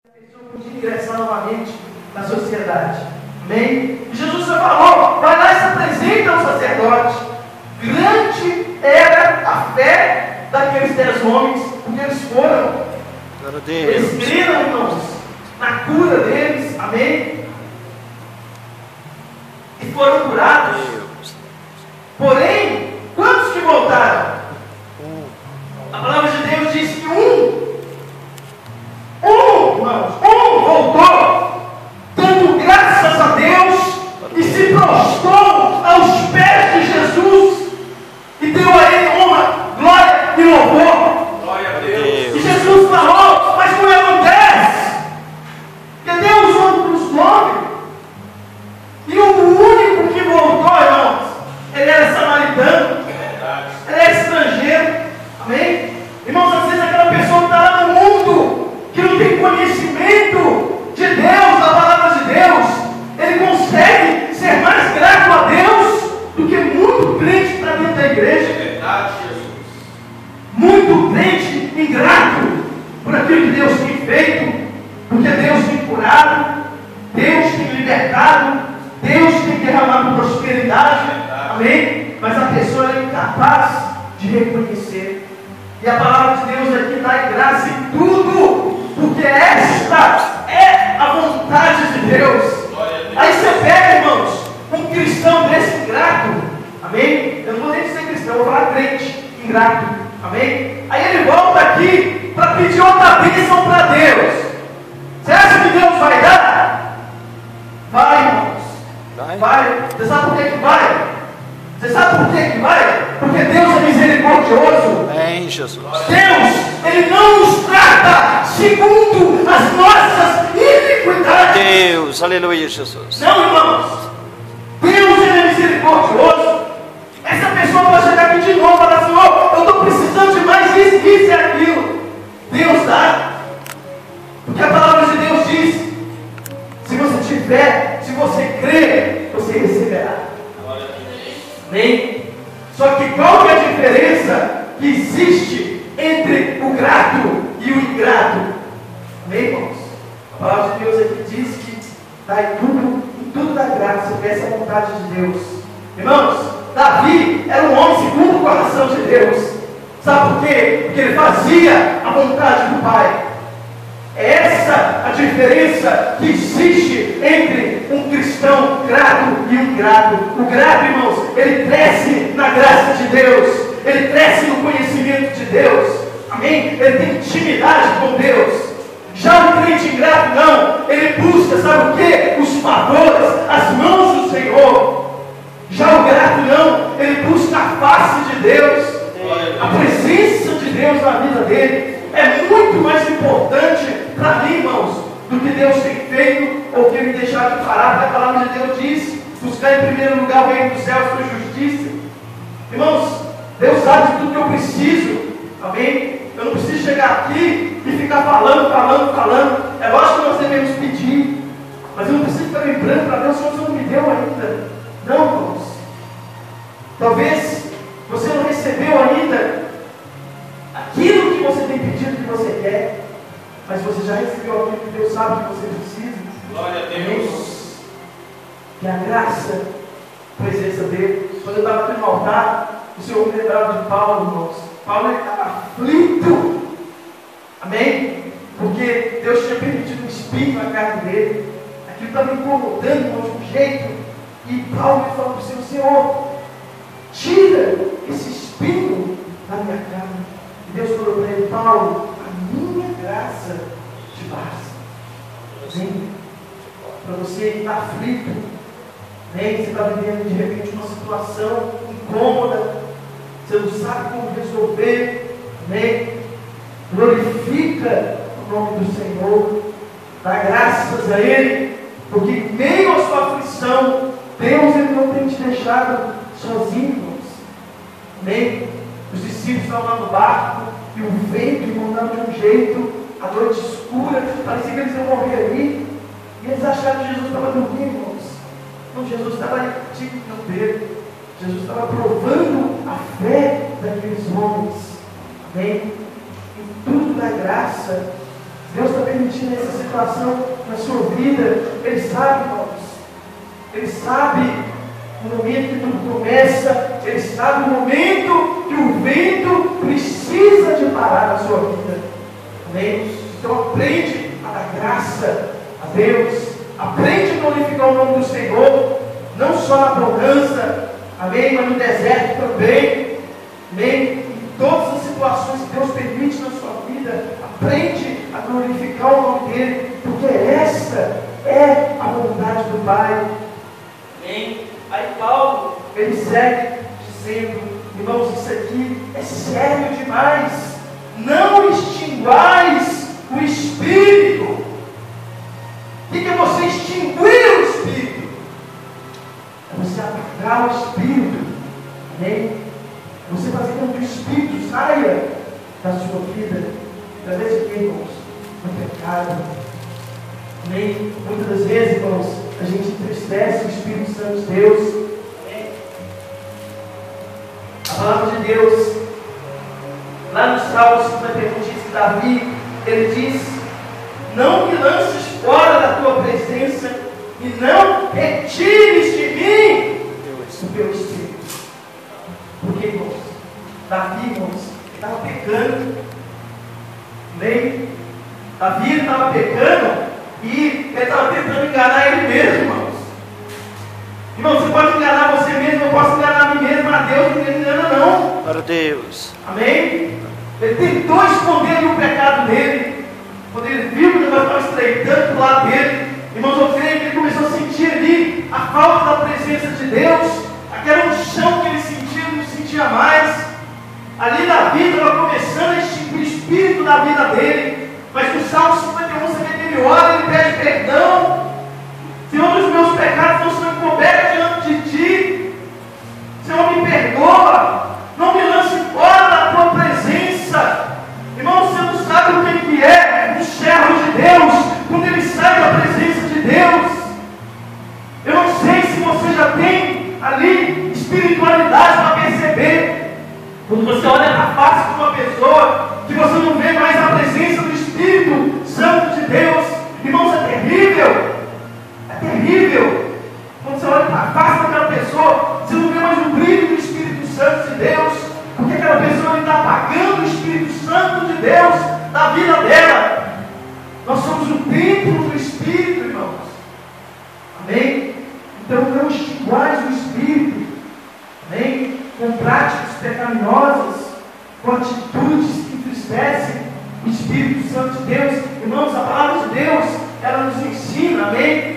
De ingressar novamente na sociedade. Amém? E Jesus já falou, vai lá e se apresenta ao sacerdote. Grande era a fé daqueles 10 homens, porque eles foram. Eles creram, irmãos, na cura deles. Amém? E foram curados. Porém, quantos que voltaram? A palavra de Deus diz que irmãos, voltou, dando graças a Deus e se prostrou aos pés de Jesus e deu a ele honra, glória e louvor. Glória a Deus. E Jesus falou, mas não acontece, que Deus os 9, e o único que voltou, irmãos, ele era samaritano, ele era estrangeiro. Amém? Irmãos, às vezes aquela pessoa que está lá no mundo, que não tem conhecimento de Deus, da palavra de Deus, ele consegue ser mais grato a Deus do que muito crente que está dentro da igreja. É verdade, Jesus. Muito crente ingrato por aquilo que Deus tem feito, porque Deus tem curado, Deus tem libertado, Deus tem derramado prosperidade. Amém? Mas a pessoa é incapaz de reconhecer. E a palavra de Deus aqui dá graça em tudo, porque esta é a vontade de Deus. Aí você pega, irmãos, um cristão desse ingrato, amém? Eu não vou nem dizer cristão, eu vou falar crente ingrato, amém? Aí ele volta aqui para pedir outra bênção para Deus. Você acha que Deus vai dar? Vai, irmãos, vai. Você sabe por que vai? Você sabe por que vai? Porque Deus é misericordioso. Amém, Jesus. Deus, Ele não nos trata segundo as nossas iniquidades. Deus, aleluia, Jesus. Não, irmãos. Deus, Ele é misericordioso. Essa pessoa pode chegar aqui de novo e falar assim, eu estou precisando de mais isso e aquilo. Deus dá. Porque a palavra de Deus diz, se você tiver, se você crer, você receberá. Amém? Só que qual que é a diferença que existe entre o grato e o ingrato? Amém, irmãos? A palavra de Deus aqui diz que dá em tudo dá graça, essa é a vontade de Deus. Irmãos, Davi era um homem segundo o coração de Deus. Sabe por quê? Porque ele fazia a vontade do Pai. É essa a diferença que existe entre um cristão grato e um ingrato. O grato, irmãos, ele cresce na graça de Deus, ele cresce no conhecimento de Deus, amém? Ele tem intimidade com Deus. Já o crente ingrato não, ele busca, sabe o que? Os favores, as mãos do Senhor. Já o grato não, ele busca a face de Deus, a presença de Deus na vida dele. É muito mais importante para mim, irmãos, do que Deus tem feito ou que me deixar de parar, porque a palavra de Deus diz, buscar em primeiro lugar o reino dos céus e sua justiça. Irmãos, Deus sabe de tudo que eu preciso, amém? Eu não preciso chegar aqui e ficar falando. É lógico que nós devemos pedir, mas eu não preciso ficar lembrando para Deus, o Senhor não me deu ainda. Não, irmãos. Talvez você não recebeu ainda aquilo que você tem pedido, que você quer, mas você já recebeu aquilo que Deus sabe que você precisa. Glória a Deus. Que a graça, a presença dele. Quando eu estava aqui no altar, o Senhor me lembrava de Paulo, irmãos. Paulo estava aflito, amém? Porque Deus tinha permitido um espinho na carne dele, aquilo estava incomodando, irmãos, de um jeito. E Paulo falou para o Senhor, tira esse espinho da minha carne. E Deus falou para ele, Paulo, a minha graça te basta. Amém? Para você estar aflito, amém? Você está vivendo de repente uma situação incômoda, você não sabe como resolver, amém? Glorifica o nome do Senhor, dá graças a Ele, porque em meio à sua aflição, Deus Ele não tem te deixado sozinho, irmãos. Amém? Os discípulos estavam lá no barco e o vento mandava de um jeito, a noite escura, parecia que eles iam morrer ali. E eles acharam que Jesus estava dormindo, irmãos. Não, Jesus estava ali tipo de Pedro. Jesus estava provando a fé daqueles homens. Amém? Em tudo da graça, Deus está permitindo essa situação na sua vida. Ele sabe, irmãos. Ele sabe o momento que tudo começa. Ele sabe o momento que o vento precisa de parar na sua vida. Amém? Então aprende a dar graça a Deus. Aprende a glorificar o nome do Senhor. Não só na bonança, amém? Mas no deserto também. Amém? Em todas as situações que Deus permite na sua vida, aprende a glorificar o nome dEle, porque esta é a vontade do Pai. Amém? Aí Paulo, ele segue dizendo, irmãos, isso aqui é sério demais. Não extinguais o Espírito. O que é você extinguir o Espírito? É você apagar o Espírito. Amém? Você fazer com que o Espírito saia da sua vida. Através de quê, irmãos? Do pecado. Amém? Muitas das vezes, irmãos, a gente entristece o Espírito Santo de Deus. Amém? A palavra de Deus, lá no Salmo 51, diz que Davi, ele diz: não me lances fora da tua presença e não retires de mim o teu Espírito. Porque, irmãos, Davi, irmãos, ele estava pecando. Amém? Davi estava pecando e ele estava tentando enganar ele mesmo, irmãos. Irmão, você pode enganar você mesmo, eu posso enganar a mim mesmo, a Deus não engana não. Para Deus. Amém? Ele tentou esconder o pecado dele. Quando ele viu que o negócio estava estreitando do lado dele, irmãos, eu creio que ele começou a sentir ali a falta da presença de Deus. Aquela unção que ele sentia, ele não sentia mais. Ali Davi estava começando a extinguir o espírito da vida dele. Mas no Salmo 51, você vê que ele ora, ele pede perdão. Senhor, os meus pecados não são encobertos diante de ti. Senhor, me perdoa. Não me lance fora da tua presença. Irmão, você não sabe o que é um servo de Deus quando ele sai da presença de Deus. Eu não sei se você já tem ali espiritualidade para perceber. Quando você olha na face de uma pessoa que você não vê mais a presença do Espírito Santo de Deus, irmãos, é terrível. É terrível. Quando você olha para a face daquela pessoa, você não vê mais o brilho do Espírito Santo de Deus, porque aquela pessoa está apagando o Espírito Santo de Deus da vida dela. Nós somos o templo do Espírito, irmãos. Amém? Então não extinguais o Espírito. Amém? Com práticas pecaminosas, com atitudes que entristecem o Espírito Santo de Deus. Irmãos, a palavra de Deus, ela nos ensina, amém?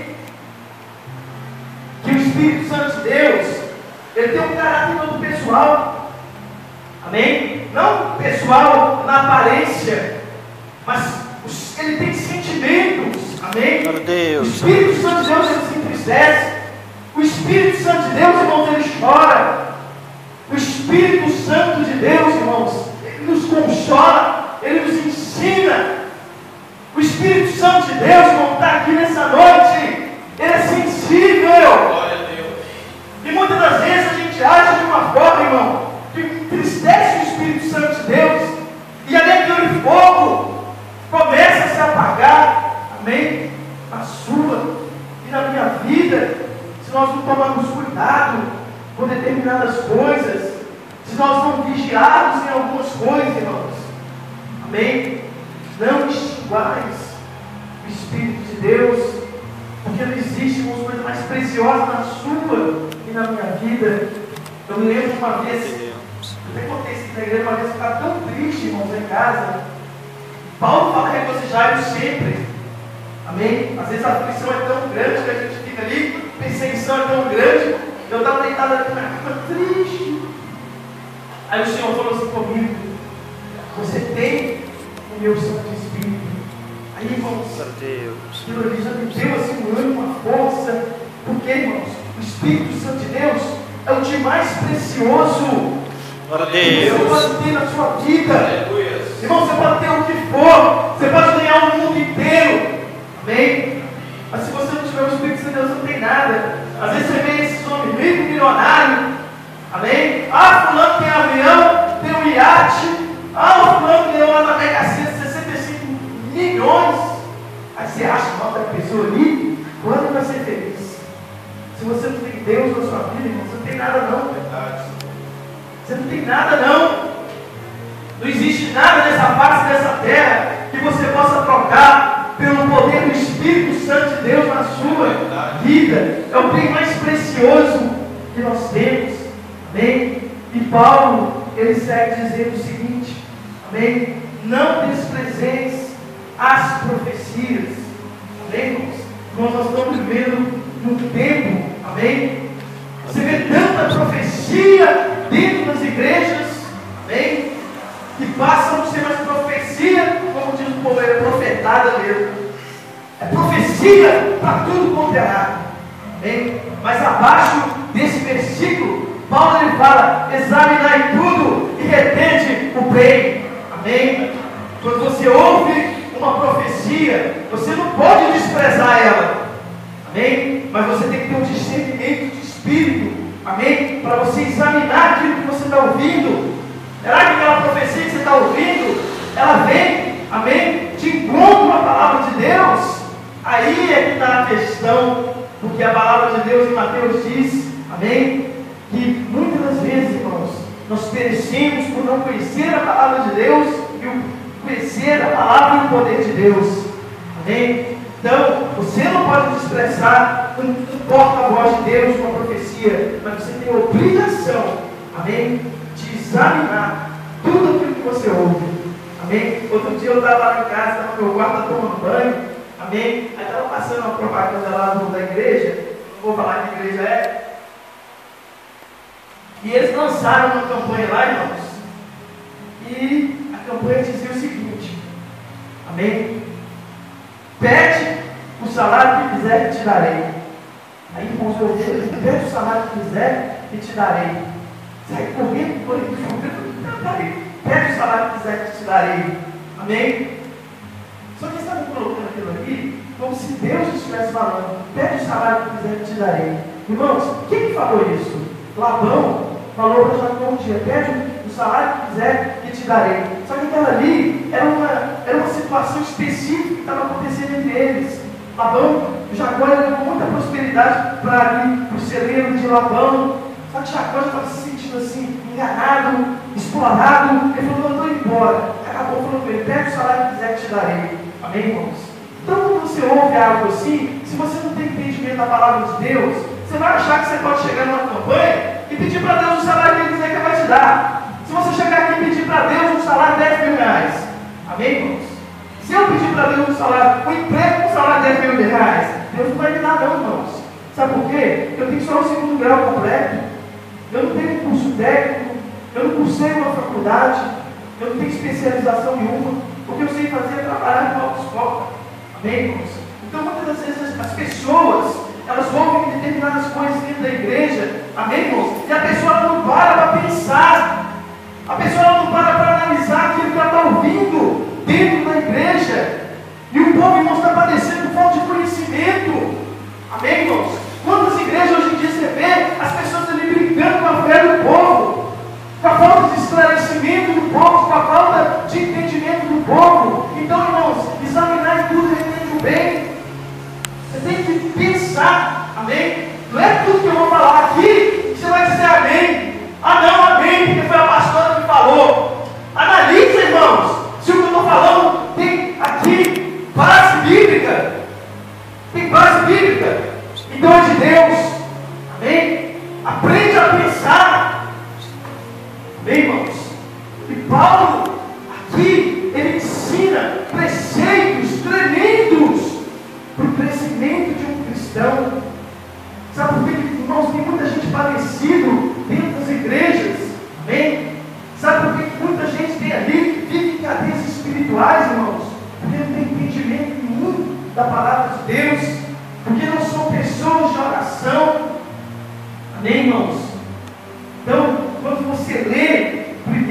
Que o Espírito Santo de Deus, ele tem um caráter todo pessoal. Amém? Não pessoal na aparência, mas ele tem sentimentos. Amém? Glória a Deus. O Espírito Santo de Deus, ele se entristece. O Espírito Santo de Deus, irmãos, ele chora. O Espírito Santo de Deus, irmãos, ele nos consola, ele nos ensina. O Espírito Santo de Deus, irmão, está aqui nessa noite. Ele é sensível. Glória a Deus. E muitas das vezes a gente age de uma forma, irmão, que entristece o Espírito Santo de Deus. E ali aquele fogo começa a se apagar. Amém? Na sua e na minha vida, se nós não tomarmos cuidado com determinadas coisas, se nós não vigiarmos em algumas coisas, irmãos. Amém? Não extinguais o Espírito de Deus, porque não existe uma coisa mais preciosa na sua e na minha vida. Eu me lembro de uma vez, eu até contei isso na igreja, uma vez eu estava tão triste, irmãos, em casa. Paulo fala regozijai-vos sempre. Amém? Às vezes a aflição é tão grande que a gente fica ali, a perseguição é tão grande. Eu estava deitado aqui na cama triste. Aí o Senhor falou assim comigo: você tem o meu Santo Espírito. Aí, irmãos, Deus já me deu assim um ânimo, uma força. Porque, irmãos, o Espírito Santo de Deus é o de mais precioso Glória a que você Deus. pode ter na sua vida. Aleluia. Irmão, você pode ter o que for, você pode ganhar o mundo inteiro. Amém? Mas se você não tiver o Espírito Santo de Deus, não tem nada. Às vezes você vê esses homens ricos, milionários. Amém? Ah, fulano tem avião, tem um iate. Ah, o fulano ganhou lá na Mega Sena 65 milhões. Deus na sua vida, irmão, você não tem nada não. Verdade. Você não tem nada não. Não existe nada nessa face dessa terra que você possa trocar pelo poder do Espírito Santo de Deus na sua vida. É o bem mais precioso que nós temos. Amém? E Paulo, ele segue dizendo o seguinte, amém? Não desprezeis as profecias. Amém, irmãos? Nós estamos vivendo num tempo, amém? Você vê tanta profecia dentro das igrejas, amém? Que passam a ser mais profecia, como diz o povo, é profetada mesmo. É profecia para tudo quanto é lado. Amém? Mas abaixo desse versículo, Paulo ele fala: examinai tudo e retende o bem. Amém? Quando você ouve uma profecia, você não pode desprezar ela. Amém? Mas você tem que ter um discernimento de espírito. Amém? Para você examinar aquilo que você está ouvindo. Será que aquela profecia que você está ouvindo, ela vem, amém, de encontro à palavra de Deus? Aí é que está a questão, porque a palavra de Deus em Mateus diz, amém, que muitas das vezes, irmãos, nós perecemos por não conhecer a palavra de Deus e o conhecer a palavra e o poder de Deus. Amém? Então, você não pode desprezar um porta-voz de Deus, uma profecia, mas você tem a obrigação, amém, de examinar tudo aquilo que você ouve. Amém? Outro dia eu estava lá em casa, estava no meu quarto tomando banho. Amém? Aí estava passando uma propaganda lá da igreja. Não vou falar que igreja é. E eles lançaram uma campanha lá, irmãos. E a campanha dizia o seguinte: amém? Pede o salário que quiser que te darei. Aí, irmãos, eu ouvi: pede o salário que quiser que te darei. Sai correndo, pede o salário que quiser que te darei. Amém? Só que eles estavam colocando aquilo aqui como se Deus estivesse falando: pede o salário que quiser que te darei. Irmãos, quem falou isso? Labão falou para Jacó um dia: pede o salário que quiser que te darei. Só que aquela ali era uma situação específica que estava acontecendo entre eles. Labão, Jacó levou muita prosperidade para o celeiro de Labão. Só que Jacó já estava se sentindo assim, enganado, explorado. Ele falou: não, estou embora. Acabou falando com ele: pega o salário que quiser que te darei. Amém, irmãos? Então, quando você ouve algo assim, se você não tem entendimento da palavra de Deus, você vai achar que você pode chegar numa campanha e pedir para Deus o salário que Ele quiser que Ele vai te dar. Se você chegar aqui e pedir para Deus um salário de 10 mil reais, amém, irmãos? Se eu pedir para Deus um salário, um emprego com salário de 10 mil reais, Deus não vai me dar, não, irmãos. Sabe por quê? Eu tenho só o segundo grau completo. Eu não tenho um curso técnico, eu não cursei uma faculdade, eu não tenho especialização nenhuma, porque eu sei fazer trabalhar com autoescola. Amém, irmãos? Então, muitas das vezes as pessoas, elas ouvem determinadas coisas dentro da igreja, amém, irmãos? E a pessoa não para pensar, a pessoa não para analisar aquilo que ela está ouvindo dentro da igreja. E o povo, irmãos, está padecendo falta de conhecimento. Amém, irmãos? Quantas igrejas hoje em dia você vê as pessoas ali brincando com a fé do povo, com a falta de esclarecimento do povo, com a falta de entendimento do povo? Então, irmãos, examinar tudo e entender bem. Você tem que pensar, amém? Não é tudo que eu vou falar aqui que você vai dizer amém. Ah, não, amém, porque foi a pastora que falou. Analise, irmãos, se o que eu estou falando tem aqui base bíblica. Tem base bíblica. Então é de Deus. Amém? Aprende a pensar. Amém, irmãos? E Paulo, aqui, ele ensina preceitos tremendos para o crescimento de um cristão. Sabe por que, irmãos, tem muita gente padecido dentro das igrejas? Amém? Sabe por que muita gente tem ali, vive em cadeias espirituais, irmãos? Porque não tem entendimento nenhum da palavra de Deus. Porque não são pessoas de oração. Amém, irmãos? Então, quando você lê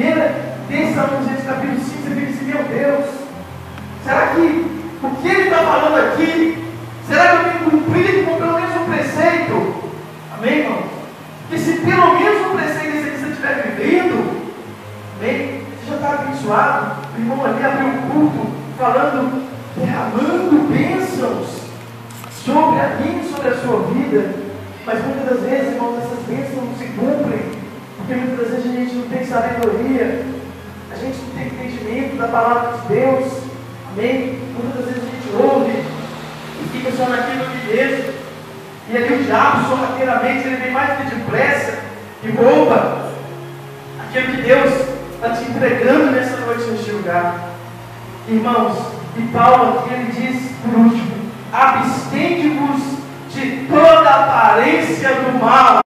1 Tessalonicenses capítulo 5, você fica assim: meu Deus, será que o que ele está falando aqui, será que eu tenho cumprido com pelo menos um preceito? Amém, irmãos? Porque se pelo menos um preceito esse aqui você estiver vivendo, amém? Você já está abençoado. O irmão ali abriu um culto falando, derramando bênçãos sobre a minha e sobre a sua vida. Mas muitas das vezes, irmãos, essas bênçãos não se cumprem, porque muitas das vezes a gente não tem sabedoria, a gente não tem entendimento da palavra de Deus, amém? Muitas das vezes a gente ouve e fica só naquilo que mesmo, e ali o diabo, sorrateiramente, ele vem mais que depressa e rouba aquilo que Deus está te entregando nessa noite neste lugar. Irmãos, e Paulo aqui ele diz, por último, abstende-vos de toda aparência do mal.